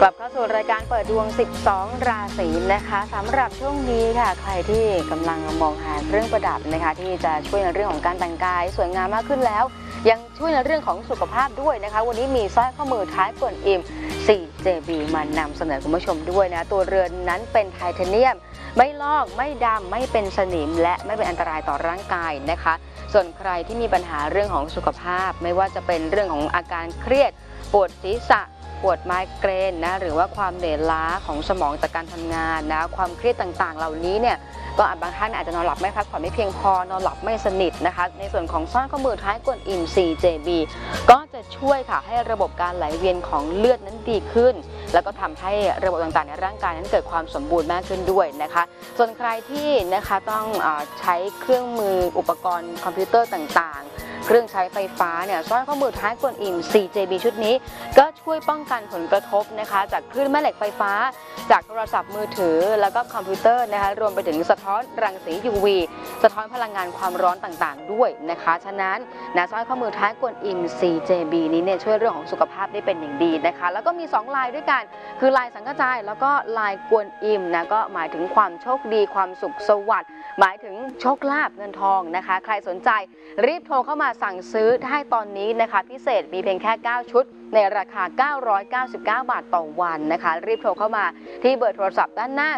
ลับเข้าสู่รายการเปิดดวง 12 ราศีนะคะสำหรับช่วงนี้ค่ะใครที่กำลังมองหาเครื่องประดับนะคะที่จะช่วยในเรื่องของการแต่งกายสวยงามมากขึ้นแล้วยังช่วยในเรื่องของสุขภาพด้วยนะคะวันนี้มีสร้อยข้อมือท้ายกวนอิม 4JB มานำเสนอคุณผู้ชมด้วยนะตัวเรือนนั้นเป็นไทเทเนียมไม่ลอกไม่ดำไม่เป็นสนิมและไม่เป็นอันตรายต่อร่างกายนะคะส่วนใครที่มีปัญหาเรื่องของสุขภาพไม่ว่าจะเป็นเรื่องของอาการเครียดปวดศีรษะปวดไมเกรนนะหรือว่าความเหนื่อยล้าของสมองจากการทำงานนะความเครียดต่างๆเหล่านี้เนี่ยก็บางท่านอาจจะนอนหลับไม่พักผ่อนไม่เพียงพอนอนหลับไม่สนิทนะคะในส่วนของสร้อยข้อมือท้ายกวนอิม 4JB ก็จะช่วยค่ะให้ระบบการไหลเวียนของเลือดนั้นดีขึ้นแล้วก็ทำให้ระบบต่างๆในร่างกายนั้นเกิดความสมบูรณ์มากขึ้นด้วยนะคะส่วนใครที่นะคะต้องใช้เครื่องมืออุปกรณ์คอมพิวเตอร์ต่างๆเครื่องใช้ไฟฟ้าเนี่ยสร้อยข้อมือท้ายกวนอิม 4JB ชุดนี้ก็ช่วยป้องกันผลกระทบนะคะจากคลื่นแม่เหล็กไฟฟ้าจากโทรศัพท์มือถือแล้วก็คอมพิวเตอร์นะคะรวมไปถึงสะท้อนรังสี UV สะท้อนพลังงานความร้อนต่างๆด้วยนะคะฉะนั้นสร้อยข้อมือท้ายกวนอิม 4JB นี้เนี่ยช่วยเรื่องของสุขภาพได้เป็นอย่างดีนะคะแล้วก็มี2ลายด้วยกันคือลายสังกจายแล้วก็ลายกวนอิมนะก็หมายถึงความโชคดีความสุขสวัสดิ์หมายถึงโชคลาภเงินทองนะคะใครสนใจรีบโทรเข้ามาสั่งซื้อได้ตอนนี้นะคะพิเศษมีเพียงแค่9ชุดในราคา999 บาทต่อวันนะคะรีบโทรเข้ามาที่เบอร์โทรศัพท์ด้านหน้า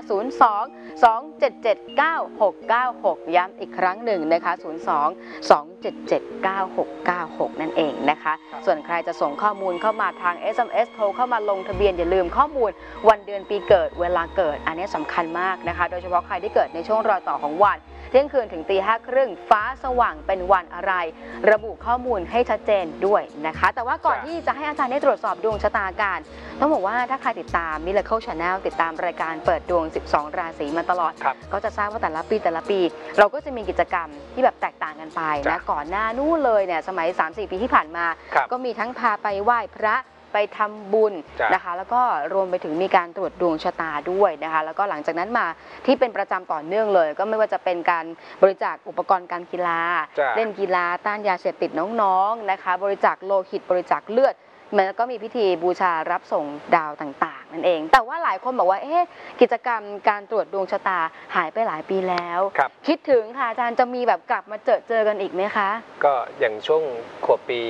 02-277-9696ย้ำอีกครั้งหนึ่งนะคะ02-277-9696นั่นเองนะคะส่วนใครจะส่งข้อมูลเข้ามาทาง SMS โทรเข้ามาลงทะเบียนอย่าลืมข้อมูลวันเดือนปีเกิดเวลาเกิดอันนี้สำคัญมากนะคะโดยเฉพาะใครที่เกิดในช่วงรอยต่อของวันเที่ยงคืนถึง05:30ฟ้าสว่างเป็นวันอะไรระบุข้อมูลให้ชัดเจนด้วยนะคะแต่ว่าก่อนที่จะให้อาจารย์ได้ตรวจสอบดวงชะตาการต้องบอกว่าถ้าใครติดตาม Miracle Channel ติดตามรายการเปิดดวง 12 ราศีมาตลอดก็จะทราบว่าแต่ละปีเราก็จะมีกิจกรรมที่แบบแตกต่างกันไปนะก่อนหน้านู้นเลยเนี่ยสมัย 3-4 ปีที่ผ่านมาก็มีทั้งพาไปไหว้พระไปทำบุญนะคะแล้วก็รวมไปถึงมีการตรวจดวงชะตาด้วยนะคะแล้วก็หลังจากนั้นมาที่เป็นประจำต่อเนื่องเลยก็ไม่ว่าจะเป็นการบริจาคอุปกรณ์การกีฬาเล่นกีฬาต้านยาเสพติดน้องๆนะคะบริจาคโลหิตบริจาคเลือดมันก็มีพิธีบูชารับส่งดาวต่างๆนั่นเองแต่ว่าหลายคนบอกว่ากิจกรรมการตรวจดวงชะตาหายไปหลายปีแล้วคิดถึงค่ะอาจารย์จะมีแบบกลับมาเจอกันอีกไหมคะก็อย่างช่วงขวบปี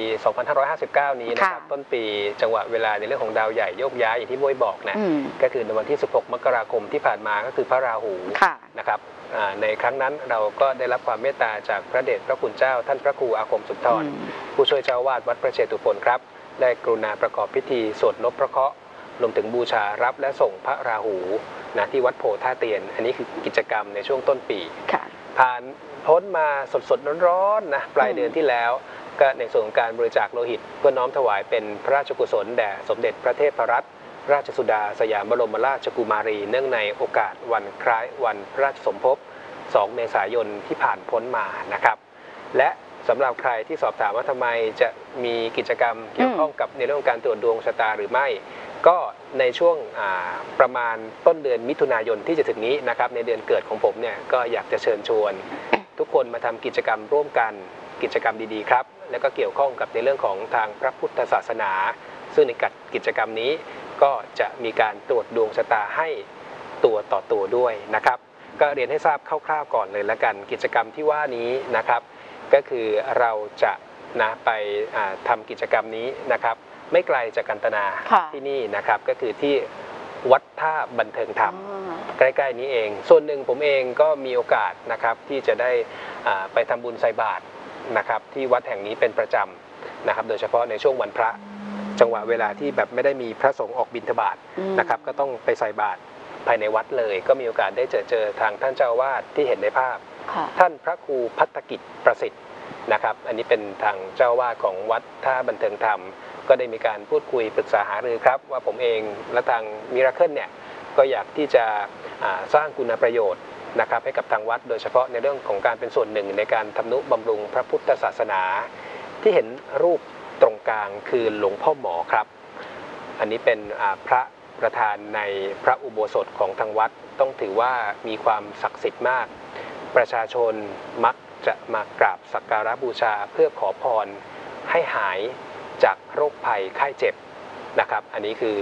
2559 นี้นะครับต้นปีจังหวะเวลาในเรื่องของดาวใหญ่โยกย้ายอย่างที่บ้วยบอกนะก็คือในวันที่ 16 มกราคมที่ผ่านมาก็คือพระราหูนะครับในครั้งนั้นเราก็ได้รับความเมตตาจากพระเดชพระคุณเจ้าท่านพระครูอาคมสุนทรผู้ช่วยเจ้าวาดวัดพระเชตุพนครับได้กรุณาประกอบพิธีสวดนพพระเคราะห์รวมถึงบูชารับและส่งพระราหูนะที่วัดโพท่าเตียนอันนี้คือกิจกรรมในช่วงต้นปีผ่านพ้นมาสดๆร้อนๆนะปลายเดือนที่แล้วก็ในส่วนของการบริจาคโลหิตเพื่อน้อมถวายเป็นพระราชกุศลแด่สมเด็จพระเทพรัตนราชสุดาสยามบรมราชกุมารีเนื่องในโอกาสวันคล้ายวันพระราชสมภพ 2 เมษายนที่ผ่านพ้นมานะครับและสำหรับใครที่สอบถามว่าทำไมจะมีกิจกรรมเกี่ยวข้องกับในเรื่องการตรวจดวงชะตาหรือไม่ก็ในช่วงประมาณต้นเดือนมิถุนายนที่จะถึงนี้นะครับในเดือนเกิดของผมเนี่ยก็อยากจะเชิญชวนทุกคนมาทำกิจกรรมร่วมกันกิจกรรมดีๆครับแล้วก็เกี่ยวข้องกับในเรื่องของทางพระพุทธศาสนาซึ่งในกิจกรรมนี้ก็จะมีการตรวจดวงชะตาให้ตัวต่อตัวด้วยนะครับก็เรียนให้ทราบคร่าวๆก่อนเลยละกันกิจกรรมที่ว่านี้นะครับก็คือเราจะไปทำกิจกรรมนี้นะครับไม่ไกลจากกันตนาที่นี่นะครับก็คือที่วัดท่าบันเทิงธรรมใกล้ๆนี้เองส่วนหนึ่งผมเองก็มีโอกาสนะครับที่จะได้ไปทำบุญใส่บาตรนะครับที่วัดแห่งนี้เป็นประจำนะครับโดยเฉพาะในช่วงวันพระจังหวะเวลาที่แบบไม่ได้มีพระสงฆ์ออกบิณฑบาตนะครับก็ต้องไปใส่บาตรภายในวัดเลยก็มีโอกาสได้เจอทางท่านเจ้าอาวาสที่เห็นในภาพท่านพระครูภัตกิจประสิทธิ์นะครับอันนี้เป็นทางเจ้าอาวาสของวัดท่าบันเทิงธรรมก็ได้มีการพูดคุยปรึกษาหารือครับว่าผมเองและทางมิราเคิลเนี่ยก็อยากที่จะสร้างคุณประโยชน์นะครับให้กับทางวัดโดยเฉพาะในเรื่องของการเป็นส่วนหนึ่งในการทำนุบำรุงพระพุทธศาสนาที่เห็นรูปตรงกลางคือหลวงพ่อหมอครับอันนี้เป็นพระประธานในพระอุโบสถของทางวัดต้องถือว่ามีความศักดิ์สิทธิ์มากประชาชนมักจะมากราบสักการะบูชาเพื่อขอพรให้หายจากโรคภัยไข้เจ็บนะครับอันนี้คือ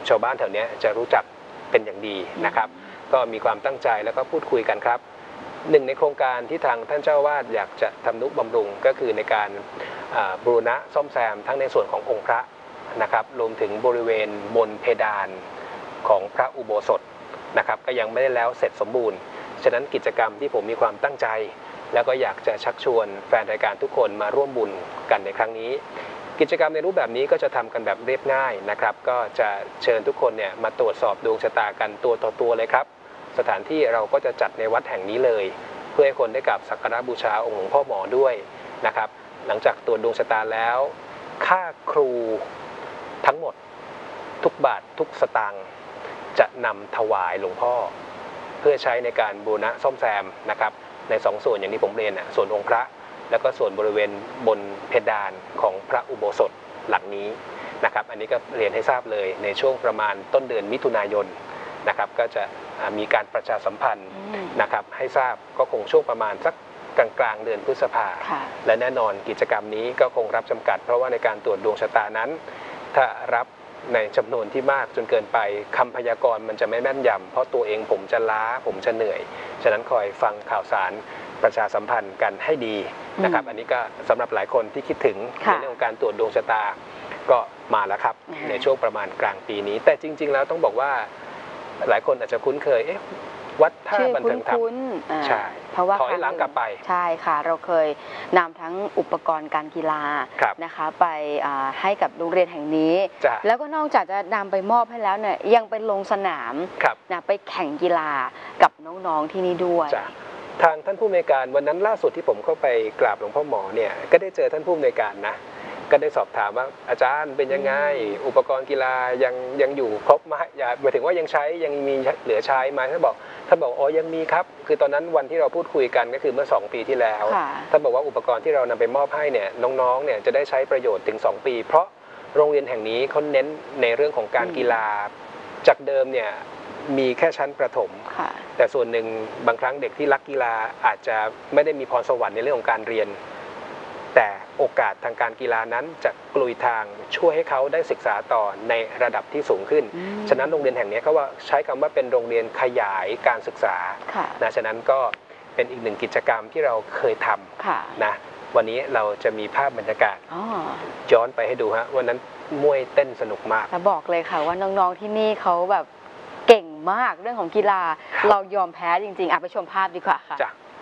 ชาวบ้านแถวนี้จะรู้จักเป็นอย่างดีนะครับก็มีความตั้งใจแล้วก็พูดคุยกันครับหนึ่งในโครงการที่ทางท่านเจ้าวาดอยากจะทำนุบำรุงก็คือในการบูรณะซ่อมแซมทั้งในส่วนขององค์พระนะครับรวมถึงบริเวณบนเพดานของพระอุโบสถนะครับก็ยังไม่ได้แล้วเสร็จสมบูรณ์ฉะนั้นกิจกรรมที่ผมมีความตั้งใจแล้วก็อยากจะชักชวนแฟนรายการทุกคนมาร่วมบุญกันในครั้งนี้กิจกรรมในรูปแบบนี้ก็จะทำกันแบบเรียบง่ายนะครับก็จะเชิญทุกคนเนี่ยมาตรวจสอบดวงชะตากันตัวต่อตัวเลยครับสถานที่เราก็จะจัดในวัดแห่งนี้เลยเพื่อให้คนได้กราบสักการะบูชาองค์หลวงพ่อหมอด้วยนะครับหลังจากตรวจดวงชะตาแล้วค่าครูทั้งหมดทุกบาททุกสตางค์จะนำถวายหลวงพ่อเพื่อใช้ในการบูรณะซ่อมแซมนะครับใน2 ส่วนอย่างที่ผมเรียนส่วนองค์พระแล้วก็ส่วนบริเวณบนเพดานของพระอุโบสถหลังนี้นะครับอันนี้ก็เรียนให้ทราบเลยในช่วงประมาณต้นเดือนมิถุนายนนะครับก็จะมีการประชาสัมพันธ์นะครับให้ทราบก็คงช่วงประมาณสักกลางเดือนพฤษภาและแน่นอนกิจกรรมนี้ก็คงรับจำกัดเพราะว่าในการตรวจดวงชะตานั้นถ้ารับในจำนวนที่มากจนเกินไปคำพยากรณ์มันจะไม่แม่นยำเพราะตัวเองผมจะล้าผมจะเหนื่อยฉะนั้นคอยฟังข่าวสารประชาสัมพันธ์กันให้ดีนะครับอันนี้ก็สำหรับหลายคนที่คิดถึงในเรื่องของการตรวจดวงชะตาก็มาแล้วครับในช่วงประมาณกลางปีนี้แต่จริงๆแล้วต้องบอกว่าหลายคนอาจจะคุ้นเคยวัดท่าบันเทิงธรรมใช่เพราะว่าถอยหลังกลับไปใช่ค่ะเราเคยนำทั้งอุปกรณ์การกีฬานะคะไปให้กับโรงเรียนแห่งนี้แล้วก็นอกจากจะนำไปมอบให้แล้วเนี่ยยังไปลงสนามนะไปแข่งกีฬากับน้องๆที่นี่ด้วยทางท่านผู้อำนวยการวันนั้นล่าสุดที่ผมเข้าไปกราบหลวงพ่อหมอเนี่ยก็ได้เจอท่านผู้อำนวยการนะก็ได้สอบถามว่าอาจารย์เป็นยังไงอุปกรณ์กีฬายังอยู่ครบไหมหมายถึงว่ายังใช้ยังมีเหลือใช้ไหมท่านบอกอ๋อยังมีครับคือตอนนั้นวันที่เราพูดคุยกันก็คือเมื่อ2 ปีที่แล้วท่านบอกว่าอุปกรณ์ที่เรานำไปมอบให้เนี่ยน้องๆเนี่ยจะได้ใช้ประโยชน์ถึง2 ปีเพราะโรงเรียนแห่งนี้เขาเน้นในเรื่องของการกีฬาจากเดิมเนี่ยมีแค่ชั้นประถมแต่ส่วนหนึ่งบางครั้งเด็กที่รักกีฬาอาจจะไม่ได้มีพรสวรรค์ในเรื่องของการเรียนแต่โอกาสทางการกีฬานั้นจะกลุยทางช่วยให้เขาได้ศึกษาต่อในระดับที่สูงขึ้นฉะนั้นโรงเรียนแห่งนี้เขาว่าใช้คำว่าเป็นโรงเรียนขยายการศึกษานะฉะนั้นก็เป็นอีกหนึ่งกิจกรรมที่เราเคยทำนะวันนี้เราจะมีภาพบรรยากาศย้อนไปให้ดูฮะวันนั้นมวยเต้นสนุกมากแต่บอกเลยค่ะว่าน้องๆที่นี่เขาแบบเก่งมากเรื่องของกีฬาเรายอมแพ้จริงๆไปชมภาพดีกว่าค่ะ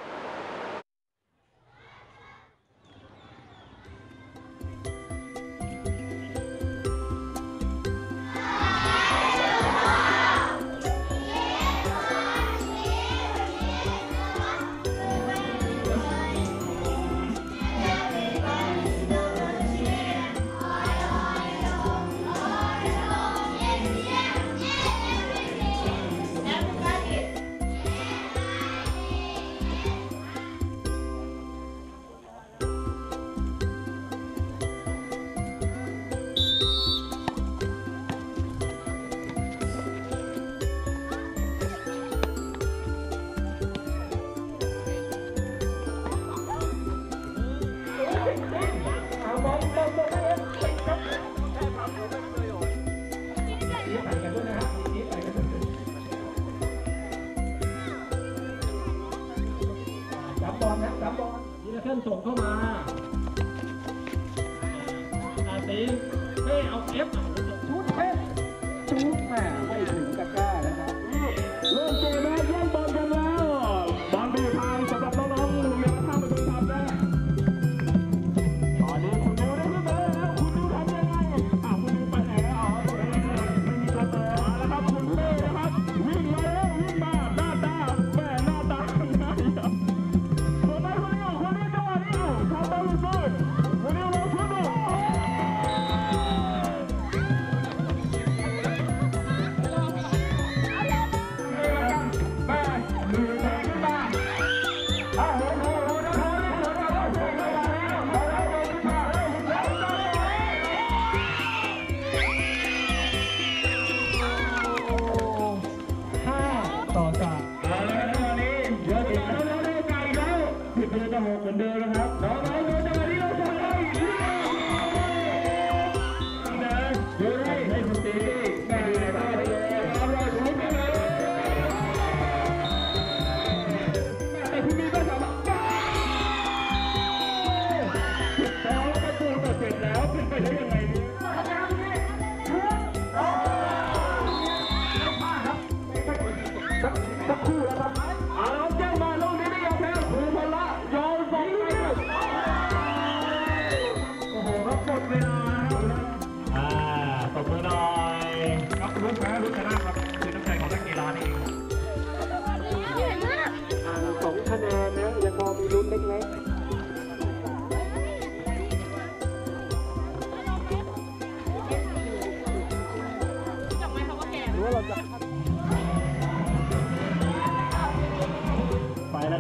ส่งเข้ามาตีเอาเอฟชุดเทพชุดแม่ไม่ถึงกับกล้านะครับเริ่มเกมแล้วแย่งบอลกันแล้วบอลไปทางสำหรับน้องๆโรงเรียนท่าประตูทำนะตอนนี้คุณดิวได้ขึ้นมาแล้วคุณดิวทำยังไงคุณดิวไปไหนไม่มีตัวเตะแล้วครับคุณเต้นะครับวิ่งมาแล้ววิ่งมาหน้าตาแม่หน้าตาง่ายครับค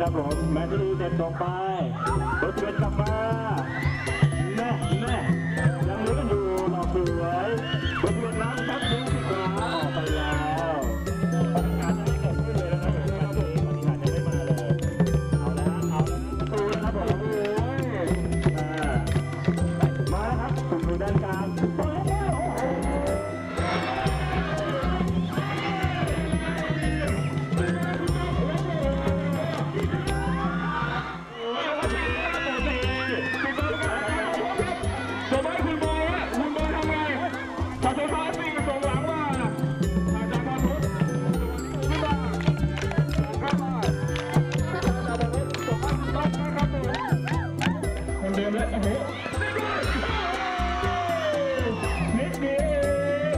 ครับผมแมตตี้เด็ดส่งไปรถเด็ดกลับมาแน่ยังเหลือกันอยู่ต่อสวยรถเด็ดน้ำครับยิงที่ขวาออกไปแล้วปฏิการยังไม่เกิดขึ้นเลยนะครับผมครับผมปฏิการยังไม่มาเลยเอาแล้วตูนะครับผมมาครับสุดอยู่ด้านกลางเปิดแล้วเดิมแล้วโอ้โหนิดเดียว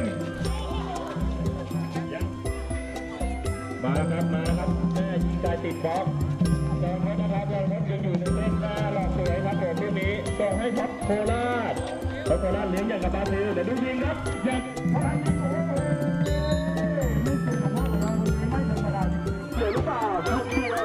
มาแล้วครับแม่ยิงไกลติดบล็อกยอมรับนะครับยอมรับยังอยู่ในเส้นหน้าหลอกสวยครับผมลูกนี้ส่งให้ท็อปโคราชโคราชเลี้ยงอย่างกับบราซิลเดี๋ยวดูยิงครับยังพลังยิงโอ้โหไม่เป็นคำว่าของเราไม่ธรรมดาเดี๋ยวหรือเปล่าลูกเดียว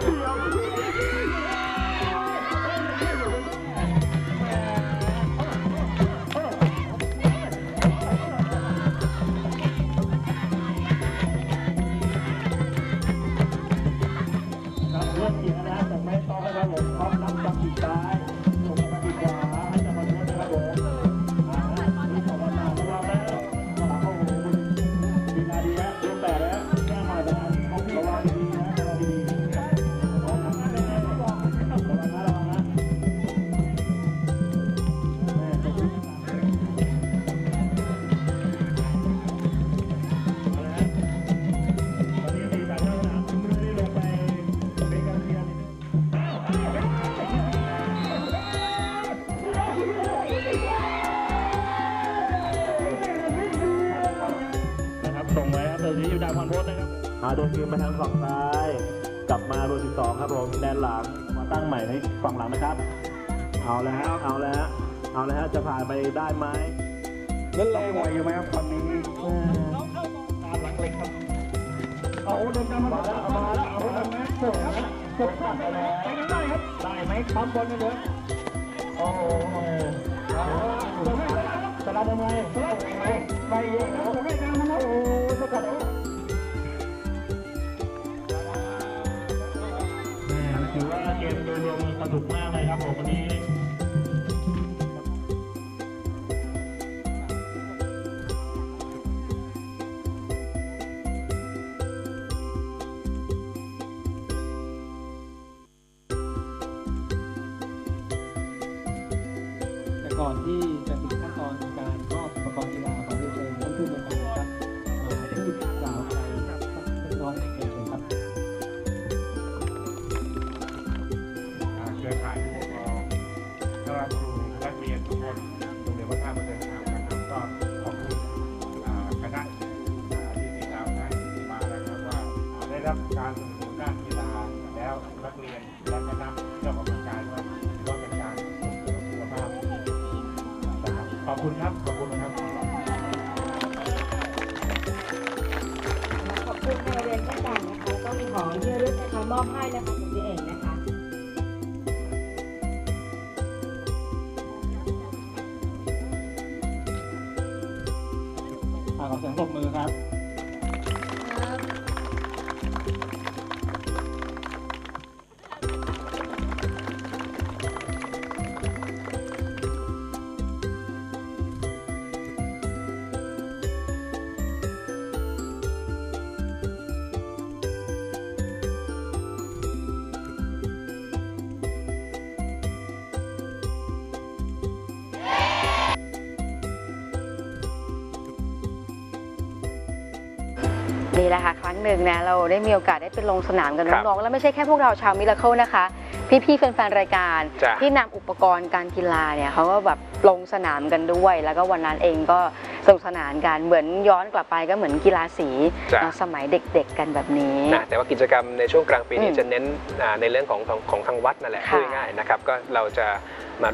เริ่มเกี่ยวนะแต่ไม่ต้องนะครับผมพร้อมนำจับปีกซ้ายส่งมาปีกขวาให้จับมาด้วยนะครับผมนี่ส่งมาตามระวังแล้วโอ้โหดีนาดีนะลงแต่แล้วแก้มาแต่ระวังดีนะระวังดีระวังนะแม่ตบวันนี้ตีแบบเจ้าหน้าคุณไม่ได้ลงไปเป็นการเรียนนะครับส่งไว้ครับเดี๋ยวนี้อยู่ดาวพันโพสนะครับโดนยืมมาทางฝั่งซ้ายกลับมาเบอร์12ครับผมแดนหลังมาตั้งใหม่ให้ฝั่งหลังนะครับเอาแล้วจะผ่านไปได้ไหมเล่นแรงไหวอยู่ไหมครับตอนนี้ตามหลังเล็กครับเอาเดินตามมาแล้วเอาแล้วนะส่งนะส่งผ่านไปแล้วไปกันได้ครับได้ไหมปั๊มบอลกันเลยโอ้โหสลับทำไมไปเองนะไม่กลางนะโอ้สกัดถือว่าเกมโดยรวมสนุกมากเลยครับผมวันนี้ก่อนที่จะถึงขั้นตอนการมอบอุปกรณ์กีฬาขอเรียนเชิญท่านผู้บริหารครับพูดกล่าวอะไรกับท่านน้องเอกชนครับเครือข่ายผู้ปกครองคณะครูนักเรียนทุกคนโรงเรียนวัดท่าประเสริฐนะครับก็ขอบคุณคณะที่ติดตามให้มานะครับว่าได้รับการสนับสนุนด้านกีฬาแล้วนักเรียนและคณะเรื่องของกำลังกายด้วยก็เป็นการส่งเสริมสุขภาพนะครับขอบคุณครับขอบคุณครับขอบคุณในเรียนเช่นกันนะคะก็มีของที่ระลึกนะคะมอบให้นะคะคุณพี่เอกนะคะขอเสียงปรบมือครับนี่แหละค่ะครั้งหนึ่งนะเราได้มีโอกาสได้ไปลงสนามกับน้องๆแล้วไม่ใช่แค่พวกเราชาวมิราเคิลนะคะพี่ๆแฟนๆรายการที่นำอุปกรณ์การกีฬาเนี่ยเขาก็แบบลงสนามกันด้วยแล้วก็วันนั้นเองก็สนุกสนานกันเหมือนย้อนกลับไปก็เหมือนกีฬาสีสมัยเด็กๆกันแบบนี้แต่ว่ากิจกรรมในช่วงกลางปีนี้จะเน้นในเรื่องของทางวัดนั่นแหละพูดง่ายๆนะครับก็เราจะมาร่วม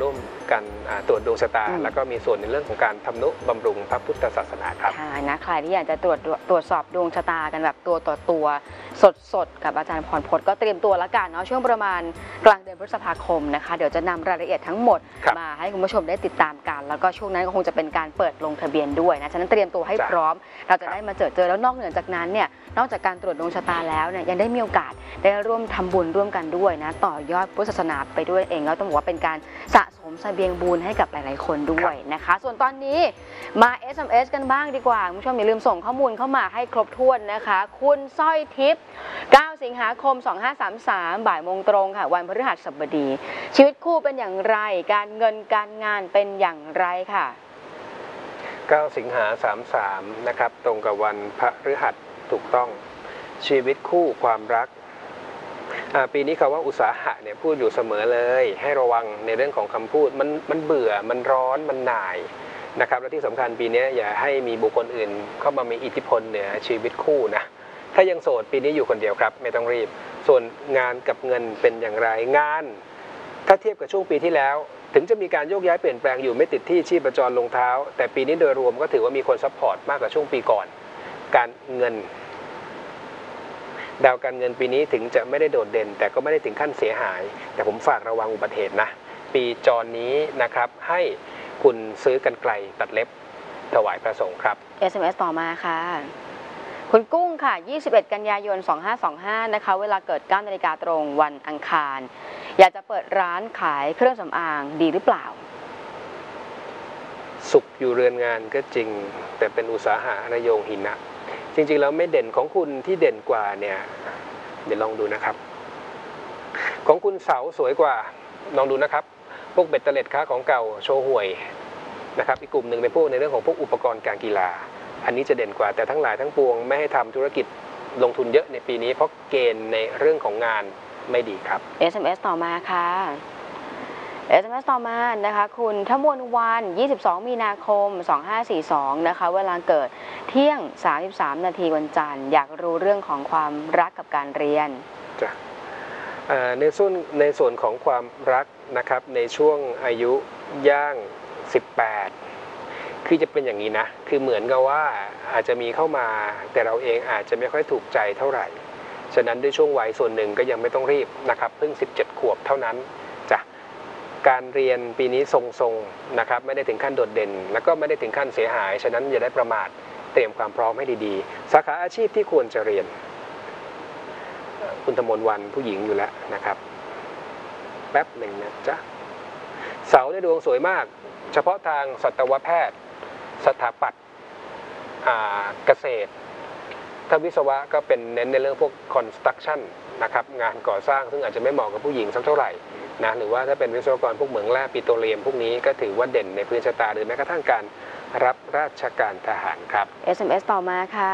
การตรวจดวงชะตาแล้วก็มีส่วนในเรื่องของการทำนุบำรุงพระพุทธศาสนาครับค่ะนะใครที่อยากจะตรวจสอบดวงชะตากันแบบตัวต่อตัวสดกับอาจารย์พรพจน์ก็เตรียมตัวแล้วกันเนาะช่วงประมาณกลางเดือนพฤษภาคมนะคะเดี๋ยวจะนำรายละเอียดทั้งหมดมาให้คุณผู้ชมได้ติดตามกันแล้วก็ช่วงนั้นก็คงจะเป็นการเปิดลงทะเบียนด้วยนะฉะนั้นเตรียมตัวให้พร้อมเราจะได้มาเจอแล้วนอกเหนือจากนั้นเนี่ยนอกจากการตรวจดวงชะตาแล้วเนี่ยยังได้มีโอกาสได้ร่วมทำบุญร่วมกันด้วยนะต่อยอดพุทธศาสนาไปด้วยเองแล้วต้องบอกว่าเป็นการสะสมเสบียงบุญให้กับหลายๆคนด้วยนะคะส่วนตอนนี้มา SMS กันบ้างดีกว่าคุณผู้ชมอย่าลืมส่งข้อมูลเข้ามาให้ครบถ้วนนะคะคุณสร้อยทิพย์9 สิงหาคม 2533 บ่ายโมงตรงค่ะวันพฤหัสบดีชีวิตคู่เป็นอย่างไรการเงินการงานเป็นอย่างไรค่ะ 9 สิงหา 33นะครับตรงกับวันพฤหัสถูกต้องชีวิตคู่ความรักปีนี้คำว่าอุตสาหะเนี่ยพูดอยู่เสมอเลยให้ระวังในเรื่องของคำพูดมันเบื่อมันร้อนมันหน่ายนะครับและที่สำคัญปีนี้อย่าให้มีบุคคลอื่นเข้ามามีอิทธิพลเหนือชีวิตคู่นะถ้ายังโสดปีนี้อยู่คนเดียวครับไม่ต้องรีบส่วนงานกับเงินเป็นอย่างไรงานถ้าเทียบกับช่วงปีที่แล้วถึงจะมีการโยกย้ายเปลี่ยนแปลงอยู่ไม่ติดที่ชีพจรลงเท้าแต่ปีนี้โดยรวมก็ถือว่ามีคนซัพพอร์ตมากกว่าช่วงปีก่อนการเงินดาวการเงินปีนี้ถึงจะไม่ได้โดดเด่นแต่ก็ไม่ได้ถึงขั้นเสียหายแต่ผมฝากระวังอุบัติเหตุนะปีจรนี้นะครับให้คุณซื้อกรรไกรตัดเล็บถวายพระสงฆ์ครับ SMS ต่อมาค่ะคุณกุ้งค่ะ21 กันยายน 2525นะคะเวลาเกิด 9 นาฬิกาตรงวันอังคารอยากจะเปิดร้านขายเครื่องสำอางดีหรือเปล่าสุขอยู่เรือนงานก็จริงแต่เป็นอุตสาหะระโยงหินะจริงๆแล้วไม่เด่นของคุณที่เด่นกว่าเนี่ยเดี๋ยวลองดูนะครับของคุณเสาสวยกว่าลองดูนะครับพวกเบ็ดเตล็ดค้าของเก่าโชว์ห่วยนะครับอีกกลุ่มหนึ่งเป็นพวกในเรื่องของพวกอุปกรณ์การกีฬาอันนี้จะเด่นกว่าแต่ทั้งหลายทั้งปวงไม่ให้ทำธุรกิจลงทุนเยอะในปีนี้เพราะเกณฑ์ในเรื่องของงานไม่ดีครับ SMS ต่อมาค่ะ SMS ต่อมานะคะคุณทมวลวัน22 มีนาคม 2542นะคะเวลาเกิดเที่ยง 33 นาทีวันจันทร์อยากรู้เรื่องของความรักกับการเรียนจ้ะในส่วนของความรักนะครับในช่วงอายุย่าง18คือจะเป็นอย่างนี้นะคือเหมือนกับว่าอาจจะมีเข้ามาแต่เราเองอาจจะไม่ค่อยถูกใจเท่าไหร่ฉะนั้นด้วยช่วงวัยส่วนหนึ่งก็ยังไม่ต้องรีบนะครับเพิ่ง17 ขวบเท่านั้นจ้ะการเรียนปีนี้ทรงๆนะครับไม่ได้ถึงขั้นโดดเด่นแล้วก็ไม่ได้ถึงขั้นเสียหายฉะนั้นอย่าได้ประมาทเตรียมความพร้อมให้ดีๆสาขาอาชีพที่ควรจะเรียนคุณธมนวันผู้หญิงอยู่แล้วนะครับแป๊บหนึ่งนะจ๊ะเสาในดวงสวยมากเฉพาะทางสัตวแพทย์สถาปัตย์เกษตรถ้าวิศวะก็เป็นเน้นในเรื่องพวก construction นะครับงานก่อสร้างซึ่งอาจจะไม่เหมาะกับผู้หญิงสักเท่าไหร่นะหรือว่าถ้าเป็นวิศวกรพวกเหมืองแร่ปิโตรเลียมพวกนี้ก็ถือว่าเด่นในพื้นชะตาหรือแม้กระทั่งการรับราชการทหารครับ SMS ต่อมาค่ะ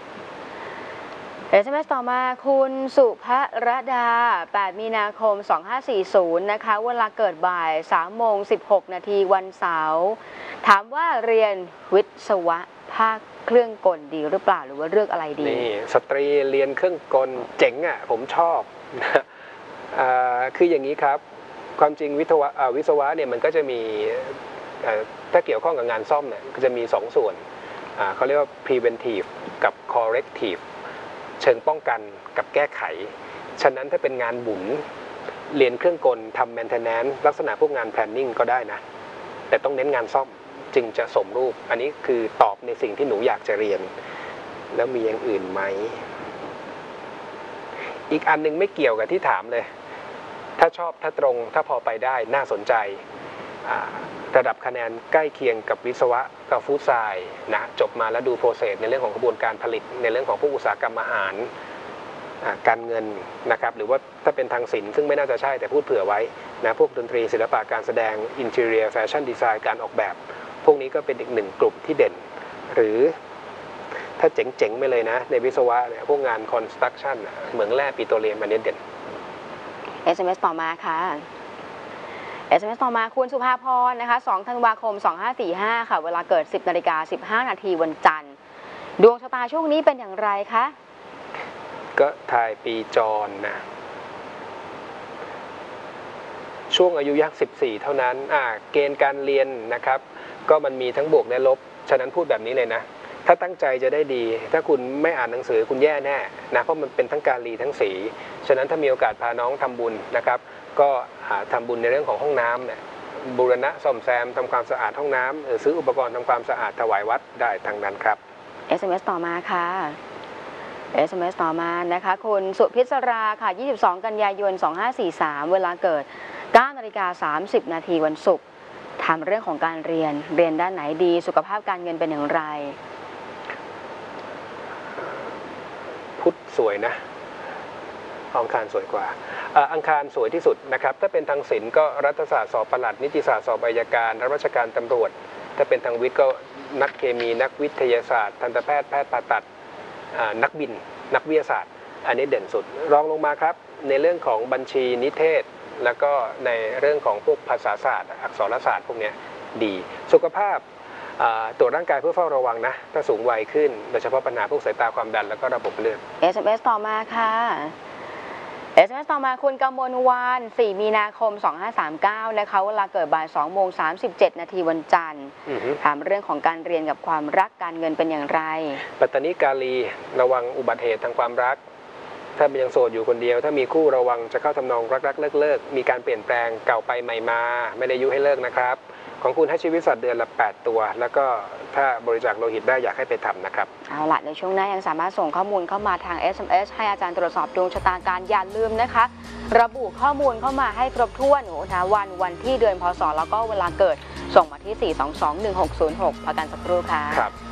SMS ต่อมาคุณสุภรดา8 มีนาคม 2540นะคะเวลาเกิดบ่าย 3:16 นาทีวันเสาร์ถามว่าเรียนวิศวะภาคเครื่องกลดีหรือเปล่าหรือว่าเลือกอะไรดีนี่สตรีเรียนเครื่องกลเจ๋งอ่ะผมชอบคืออย่างนี้ครับความจริงวิศวะเนี่ยมันก็จะมีถ้าเกี่ยวข้องกับงานซ่อมเนี่ยก็จะมี2 ส่วนเขาเรียกว่า preventive กับ corrective เชิงป้องกันกับแก้ไขฉะนั้นถ้าเป็นงานบุ๋นเรียนเครื่องกลทำ maintenance ลักษณะพวกงาน planning ก็ได้นะแต่ต้องเน้นงานซ่อมจึงจะสมรูปอันนี้คือตอบในสิ่งที่หนูอยากจะเรียนแล้วมีอย่างอื่นไหมอีกอันนึงไม่เกี่ยวกับที่ถามเลยถ้าชอบถ้าตรงถ้าพอไปได้น่าสนใจระดับคะแนนใกล้เคียงกับวิศวะกับฟู้ดไซน์นะจบมาแล้วดูโปรเซสในเรื่องของกระบวนการผลิตในเรื่องของพวกอุตสาหกรรมอาหารการเงินนะครับหรือว่าถ้าเป็นทางศิลป์ซึ่งไม่น่าจะใช่แต่พูดเผื่อไว้นะพวกดนตรีศิลปะการแสดง Interior Fashion Design การออกแบบพวกนี้ก็เป็นอีก1 กลุ่มที่เด่นหรือถ้าเจ๋งๆไปเลยนะในวิศวะเนี่ยพวกงาน construction เหมืองแร่ปิโตรเลียมอันนี้เด่น SMS ต่อมาค่ะ SMS ต่อมาคุณสุภาพรนะคะ2 ธันวาคม 2545ค่ะเวลาเกิด 10:15 นาทีวันจันทร์ดวงชะตาช่วงนี้เป็นอย่างไรคะก็ทายปีจรนะชช่วงอายุย่าง14เท่านั้นเกณฑ์การเรียนนะครับก็มันมีทั้งบวกและลบฉะนั้นพูดแบบนี้เลยนะถ้าตั้งใจจะได้ดีถ้าคุณไม่อ่านหนังสือคุณแย่แน่นะเพราะมันเป็นทั้งการลีทั้งสีฉะนั้นถ้ามีโอกาสพาน้องทำบุญนะครับก็ทำบุญในเรื่องของห้องน้ำเนี่ยบูรณะซ่อมแซมทำความสะอาดห้องน้ำซื้ออุปกรณ์ทำความสะอาดถวายวัดได้ทางนั้นครับ SMS ต่อมาค่ะ SMS ต่อมานะคะคุณสุพิศราค่ะ22 กันยายน 2543 เวลาเกิด 9:30 นาทีวันศุกร์ถามเรื่องของการเรียนด้านไหนดีสุขภาพการเงินเป็นอย่างไรพุธสวยนะอังคารสวยกว่าอังคารสวยที่สุดนะครับถ้าเป็นทางศิลป์ก็รัฐศาสตร์สอบปลัดนิติศาสตร์สอบอัยการรับราชการตำรวจถ้าเป็นทางวิทย์ก็นักเคมีนักวิทยาศาสตร์ทันตแพทย์แพทย์ผ่าตัดนักบินนักวิทยาศาสตร์อันนี้เด่นสุดรองลงมาครับในเรื่องของบัญชีนิเทศแล้วก็ในเรื่องของพวกภาษาศาสตร์อักษรศาสตร์พวกนี้ดีสุขภาพตรวจร่างกายเพื่อเฝ้าระวังนะถ้าสูงวัยขึ้นโดยเฉพาะปัญหาพวกสายตาความดันแล้วก็ระบบเลือด SMS ต่อมาค่ะ SMS ต่อมาคุณกมลวาน4 มีนาคม 2539 นะคะเวลาเกิดบ่าย 2:37 นาทีวันจันทร์ถามเรื่องของการเรียนกับความรักการเงินเป็นอย่างไรปัตตานีกาลีระวังอุบัติเหตุทางความรักถ้ายังโสดอยู่คนเดียวถ้ามีคู่ระวังจะเข้าทำนองรักๆเลิกมีการเปลี่ยนแปลงเก่าไปใหม่มาไม่ได้ยุให้เลิกนะครับของคุณให้ชีวิตสัตว์เดือนละ8 ตัวแล้วก็ถ้าบริจาคโลหิตได้อยากให้ไปทำนะครับเอาล่ะในช่วงหน้ายังสามารถส่งข้อมูลเข้ามาทาง SMS ให้อาจารย์ตรวจสอบดวงชะตาการอย่าลืมนะคะระบุข้อมูลเข้ามาให้ครบถ้วนนะวันที่เดือนพศแล้วก็เวลาเกิดส่งมาที่ 4221606 พักกันสักครู่ค่ะครับ